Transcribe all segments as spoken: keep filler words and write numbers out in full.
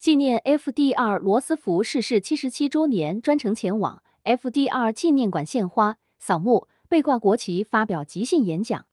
纪念 F D R 罗斯福逝世七十七周年，专程前往 F D R 纪念馆献花、扫墓、背挂国旗，发表即兴演讲。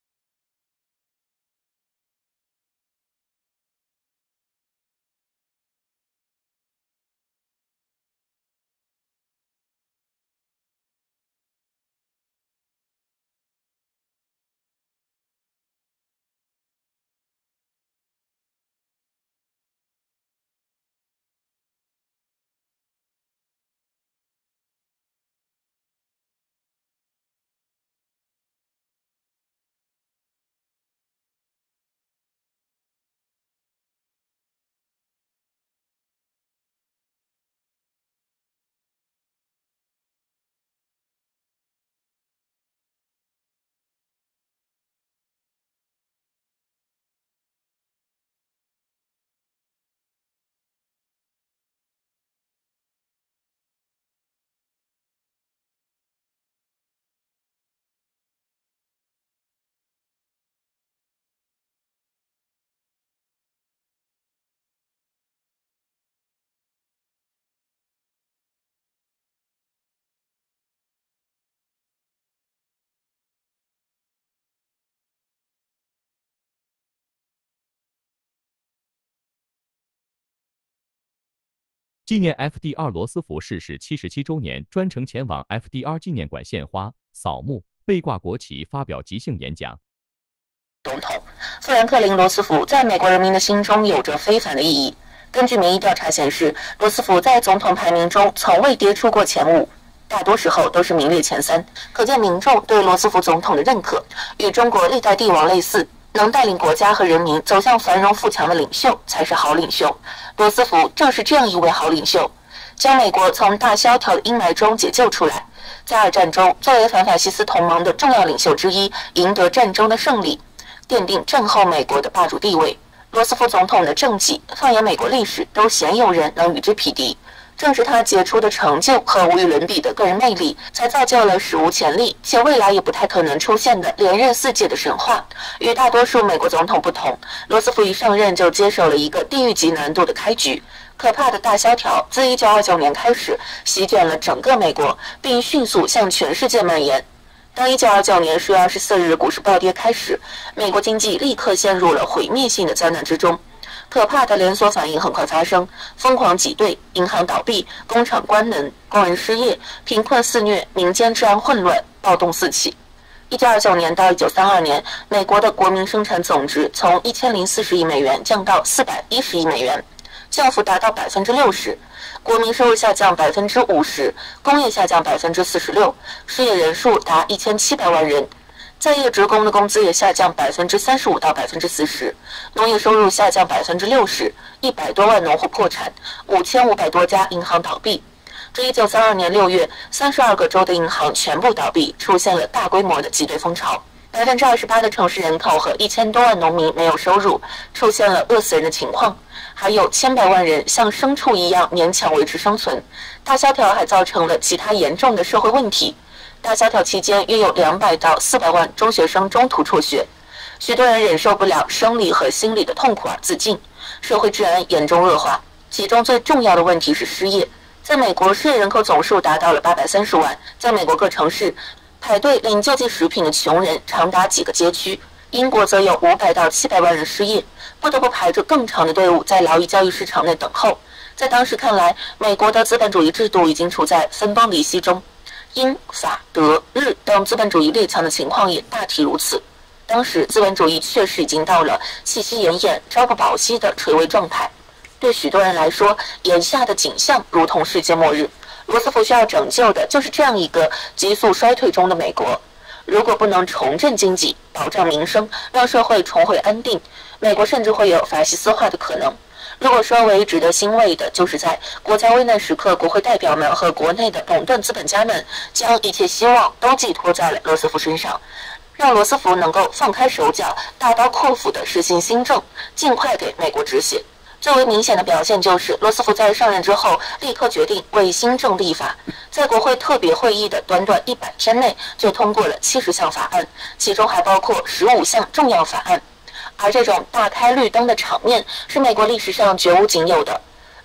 纪念 F D R 罗斯福逝世七十七周年，专程前往 F D R 纪念馆献花、扫墓、背挂国旗，发表即兴演讲。 总统富兰克林·罗斯福在美国人民的心中有着非凡的意义。根据民意调查显示，罗斯福在总统排名中从未跌出过前五，大多时候都是名列前三，可见民众对罗斯福总统的认可。与中国历代帝王类似，能带领国家和人民走向繁荣富强的领袖才是好领袖。罗斯福正是这样一位好领袖，将美国从大萧条的阴霾中解救出来。在二战中，作为反法西斯同盟的重要领袖之一，赢得战争的胜利，奠定战后美国的霸主地位。罗斯福总统的政绩，放眼美国历史，都鲜有人能与之匹敌。正是他杰出的成就和无与伦比的个人魅力，才造就了史无前例且未来也不太可能出现的连任四届的神话。与大多数美国总统不同，罗斯福一上任就接手了一个地狱级难度的开局。可怕的大萧条自一九二九年开始席卷了整个美国，并迅速向全世界蔓延。当一九二九年十月二十四日股市暴跌开始，美国经济立刻陷入了毁灭性的灾难之中。可怕的连锁反应很快发生，疯狂挤兑，银行倒闭，工厂关门，工人失业，贫困肆虐，民间治安混乱，暴动四起。一九二九年到一九三二年，美国的国民生产总值从一千零四十亿美元降到四百一十亿美元，降幅达到百分之六十。国民收入下降百分之五十，工业下降百分之四十六，失业人数达一千七百万人。在业职工的工资也下降百分之三十五到百分之四十，农业收入下降百分之六十，一百多万农户破产，五千五百多家银行倒闭。至一九三二年六月，三十二个州的银行全部倒闭，出现了大规模的挤兑风潮。百分之二十八的城市人口和一千多万农民没有收入，出现了饿死人的情况。还有千百万人像牲畜一样勉强维持生存。大萧条还造成了其他严重的社会问题。大萧条期间，约有两百到四百万中学生中途辍学，许多人忍受不了生理和心理的痛苦而自尽，社会治安严重恶化。其中最重要的问题是失业。在美国，失业人口总数达到了八百三十万，在美国各城市，排队领救济食品的穷人长达几个街区。英国则有五百到七百万人失业，不得不排着更长的队伍在劳役交易市场内等候。在当时看来，美国的资本主义制度已经处在分崩离析中。英、法、德、日等资本主义列强的情况也大体如此。当时资本主义确实已经到了气息奄奄、朝不保夕的垂危状态。对许多人来说，眼下的景象如同世界末日。罗斯福需要拯救的就是这样一个急速衰退中的美国。如果不能重振经济、保障民生，让社会重回安定，美国甚至会有法西斯化的可能。如果说唯一值得欣慰的，就是在国家危难时刻，国会代表们和国内的垄断资本家们将一切希望都寄托在了罗斯福身上，让罗斯福能够放开手脚，大刀阔斧地实行新政，尽快给美国止血。最为明显的表现就是，罗斯福在上任之后，立刻决定为新政立法，在国会特别会议的短短一百天内，就通过了七十项法案，其中还包括十五项重要法案。而这种大开绿灯的场面是美国历史上绝无仅有的。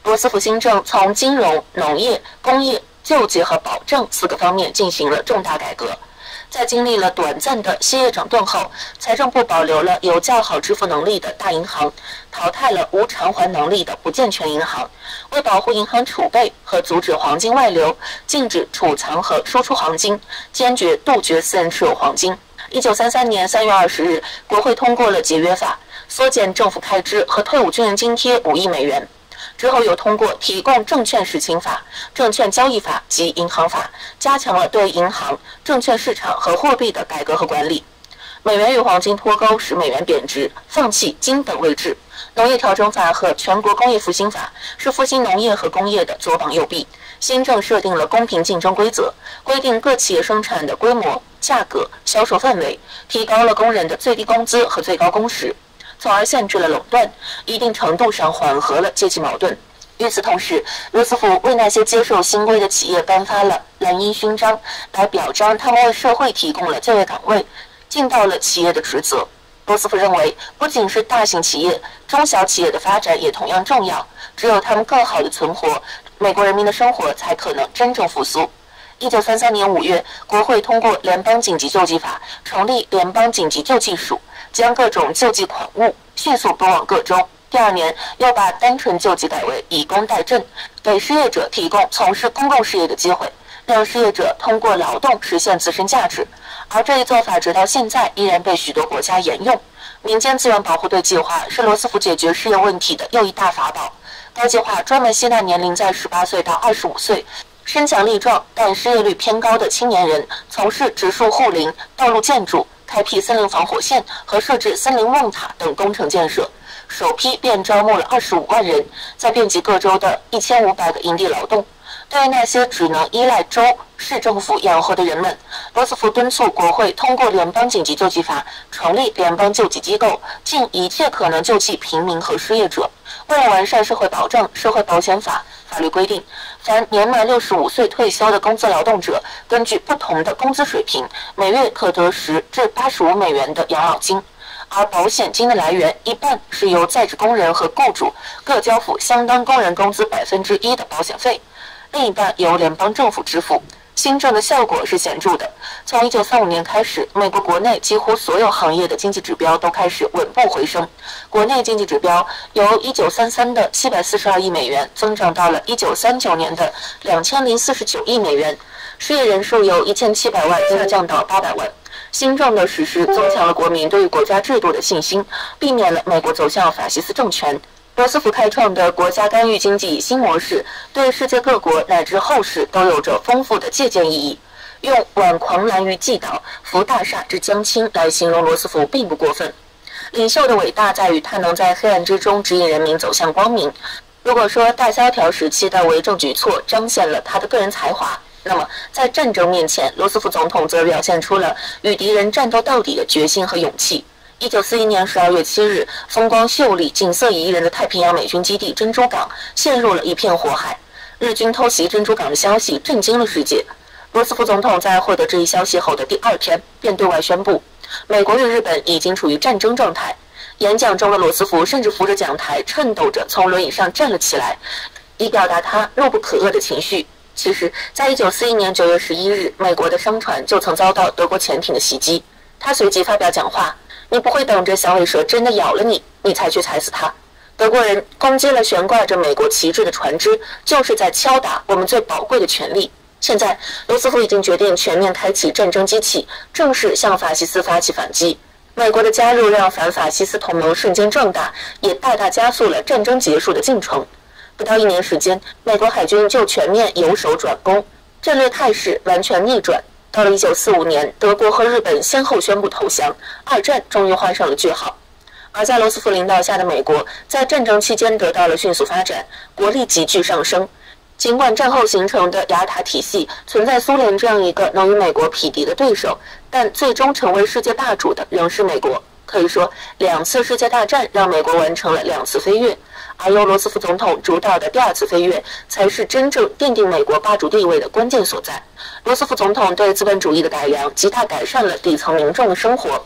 罗斯福新政从金融、农业、工业、救济和保障四个方面进行了重大改革。在经历了短暂的歇业整顿后，财政部保留了有较好支付能力的大银行，淘汰了无偿还能力的不健全银行。为保护银行储备和阻止黄金外流，禁止储藏和输出黄金，坚决杜绝私人持有黄金。一九三三年三月二十日，国会通过了节约法，缩减政府开支和退伍军人津贴五亿美元。之后又通过提供证券实行法、证券交易法及银行法，加强了对银行、证券市场和货币的改革和管理。美元与黄金脱钩，使美元贬值，放弃金本位制。农业调整法和全国工业复兴法是复兴农业和工业的左膀右臂。新政设定了公平竞争规则，规定各企业生产的规模、价格、销售范围，提高了工人的最低工资和最高工时，从而限制了垄断，一定程度上缓和了阶级矛盾。与此同时，罗斯福为那些接受新规的企业颁发了蓝衣勋章，来表彰他们为社会提供了就业岗位，尽到了企业的职责。罗斯福认为，不仅是大型企业，中小企业的发展也同样重要。只有他们更好的存活，美国人民的生活才可能真正复苏。一九三三年五月，国会通过联邦紧急救济法，成立联邦紧急救济署，将各种救济款物迅速拨往各州。第二年，又把单纯救济改为以工代赈，给失业者提供从事公共事业的机会，让失业者通过劳动实现自身价值。而这一做法直到现在依然被许多国家沿用。民间资源保护队计划是罗斯福解决失业问题的又一大法宝。该计划专门吸纳年龄在十八岁到二十五岁、身强力壮但失业率偏高的青年人，从事植树护林、道路建筑、开辟森林防火线和设置森林望塔等工程建设。首批便招募了二十五万人，在遍及各州的一千五百个营地劳动。对于那些只能依赖州市政府养活的人们，罗斯福敦促国会通过联邦紧急救济法，成立联邦救济机构，尽一切可能救济平民和失业者。为了完善社会保障，社会保险法法律规定，凡年满六十五岁退休的工资劳动者，根据不同的工资水平，每月可得十至八十五美元的养老金。而保险金的来源一半是由在职工人和雇主各交付相当工人工资百分之一的保险费，另一半由联邦政府支付。新政的效果是显著的。从一九三五年开始，美国国内几乎所有行业的经济指标都开始稳步回升。国内经济指标由一九三三的七百四十二亿美元增长到了一九三九年的两千零四十九亿美元，失业人数由一千七百万下降到八百万。新政的实施增强了国民对于国家制度的信心，避免了美国走向法西斯政权。罗斯福开创的国家干预经济新模式，对世界各国乃至后世都有着丰富的借鉴意义。用“挽狂澜于既倒，扶大厦之将倾”来形容罗斯福并不过分。领袖的伟大在于他能在黑暗之中指引人民走向光明。如果说大萧条时期的为政举措彰显了他的个人才华，那么在战争面前，罗斯福总统则表现出了与敌人战斗到底的决心和勇气。一九四一年十二月七日，风光秀丽、景色宜人的太平洋美军基地珍珠港陷入了一片火海。日军偷袭珍珠港的消息震惊了世界。罗斯福总统在获得这一消息后的第二天，便对外宣布，美国与日本已经处于战争状态。演讲中的罗斯福甚至扶着讲台，颤抖着从轮椅上站了起来，以表达他怒不可遏的情绪。其实，在一九四一年九月十一日，美国的商船就曾遭到德国潜艇的袭击。他随即发表讲话：“你不会等着响尾蛇真的咬了你，你才去踩死它。德国人攻击了悬挂着美国旗帜的船只，就是在敲打我们最宝贵的权利。现在，罗斯福已经决定全面开启战争机器，正式向法西斯发起反击。美国的加入让反法西斯同盟瞬间壮大，也大大加速了战争结束的进程。不到一年时间，美国海军就全面由守转攻，战略态势完全逆转。到了一九四五年，德国和日本先后宣布投降，二战终于画上了句号。而在罗斯福领导下的美国，在战争期间得到了迅速发展，国力急剧上升。尽管战后形成的雅尔塔体系存在苏联这样一个能与美国匹敌的对手，但最终成为世界霸主的仍是美国。可以说，两次世界大战让美国完成了两次飞跃，而由罗斯福总统主导的第二次飞跃，才是真正奠定美国霸主地位的关键所在。罗斯福总统对资本主义的改良，极大改善了底层民众的生活。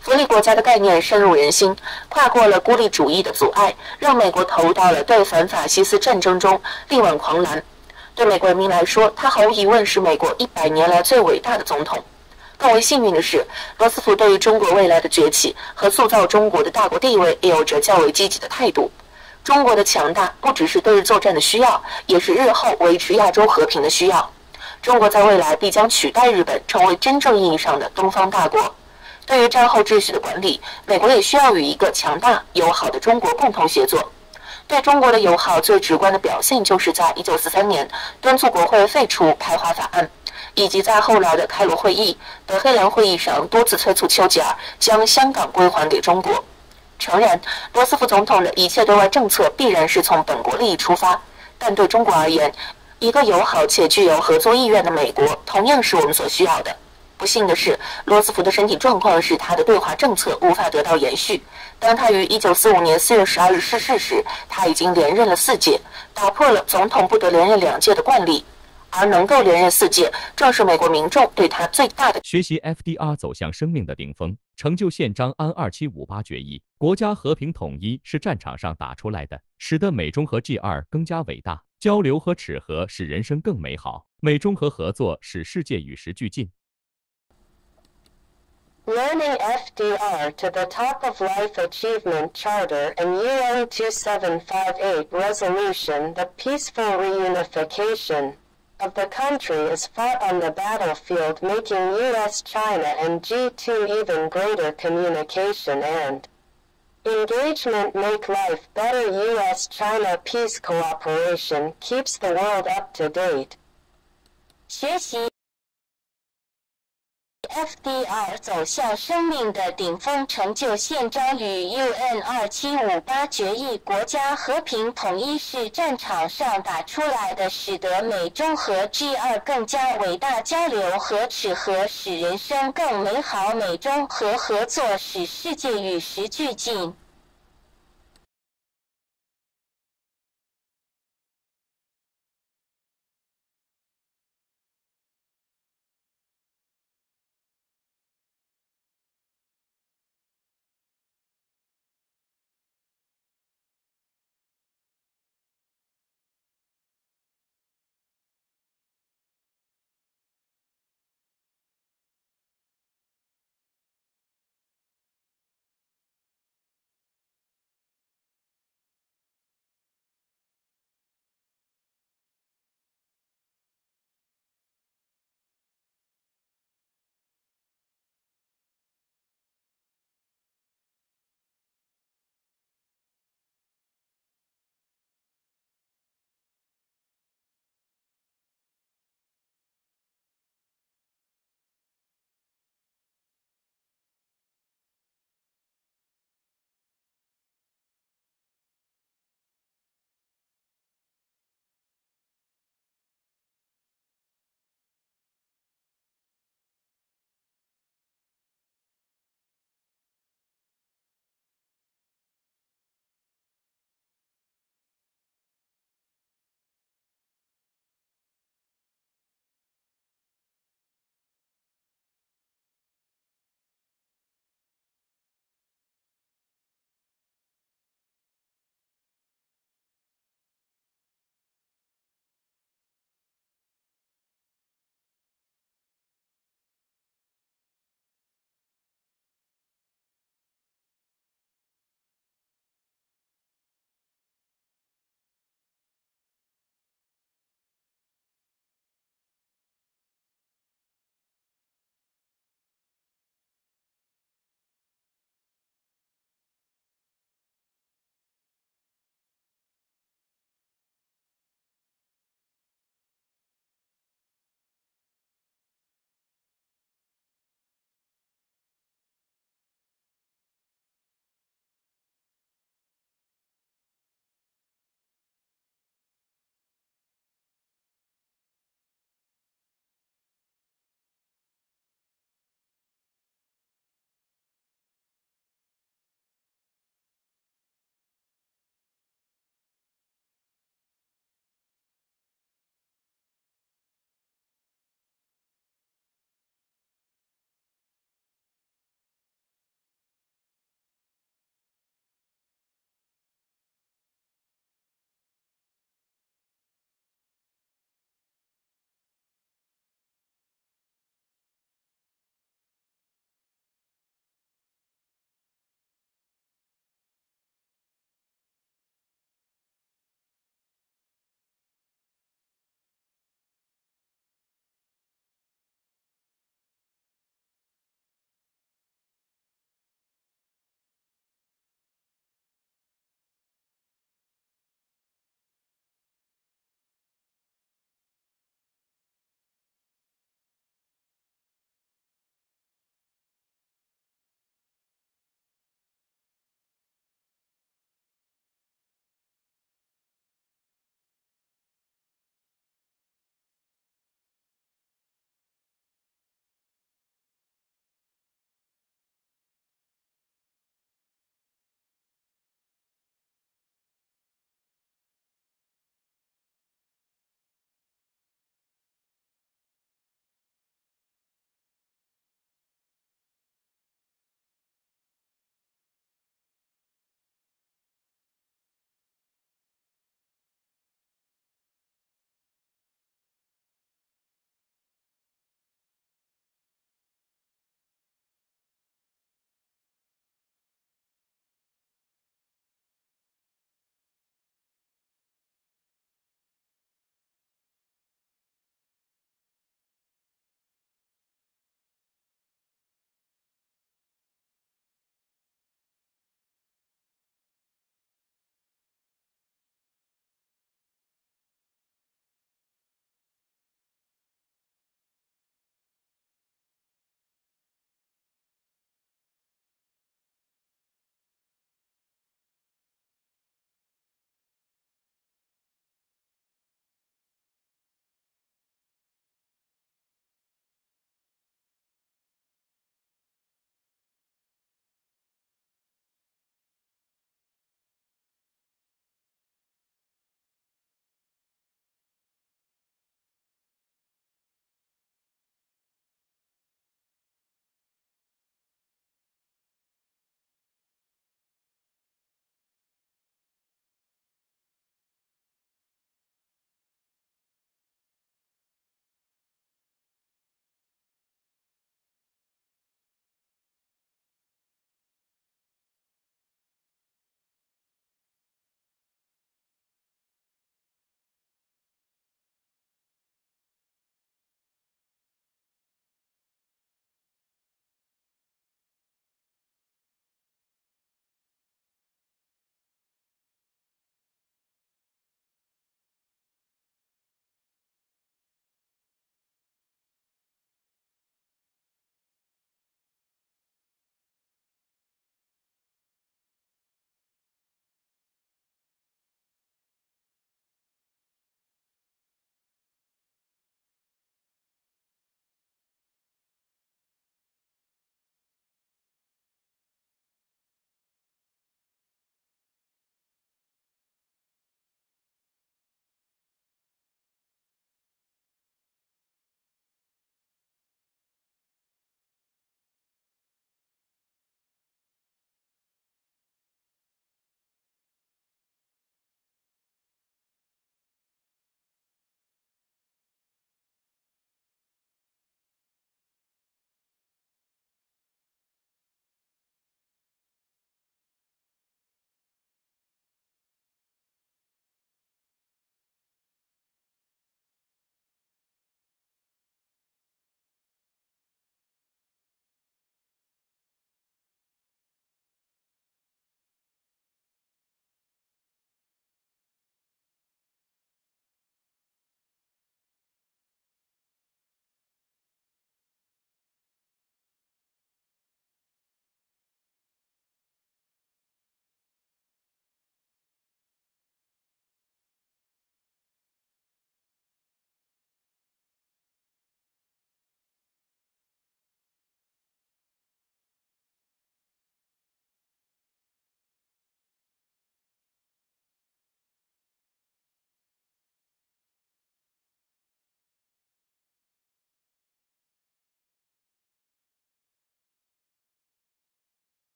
福利国家的概念深入人心，跨过了孤立主义的阻碍，让美国投入到了对反法西斯战争中力挽狂澜。对美国人民来说，他毫无疑问是美国一百年来最伟大的总统。更为幸运的是，罗斯福对于中国未来的崛起和塑造中国的大国地位也有着较为积极的态度。中国的强大不只是对日作战的需要，也是日后维持亚洲和平的需要。中国在未来必将取代日本，成为真正意义上的东方大国。对于战后秩序的管理，美国也需要与一个强大友好的中国共同协作。对中国的友好最直观的表现，就是在一九四三年敦促国会废除排华法案，以及在后来的开罗会议、德黑兰会议上多次催促丘吉尔将香港归还给中国。诚然，罗斯福总统的一切对外政策必然是从本国利益出发，但对中国而言，一个友好且具有合作意愿的美国同样是我们所需要的。不幸的是，罗斯福的身体状况使他的对华政策无法得到延续。当他于一九四五年四月十二日逝世时，他已经连任了四届，打破了总统不得连任两届的惯例。而能够连任四届，正是美国民众对他最大的学习 F D R 走向生命的顶峰，成就宪章安二七五八决议。国家和平统一是战场上打出来的，使得美中和 G 二更加伟大。交流和齿合使人生更美好，美中和合作使世界与时俱进。 Learning F D R to the Top of Life Achievement Charter and U N two seven five eight resolution, the peaceful reunification of the country is fought on the battlefield, making U S China and G two even greater communication and engagement make life better. U S China peace cooperation keeps the world up to date. 学习 F D R 走向生命的顶峰，成就宪章与 U N 二七五八决议。国家和平统一是战场上打出来的，使得美中和 G 二更加伟大。交流和齿合使人生更美好，美中和合作使世界与时俱进。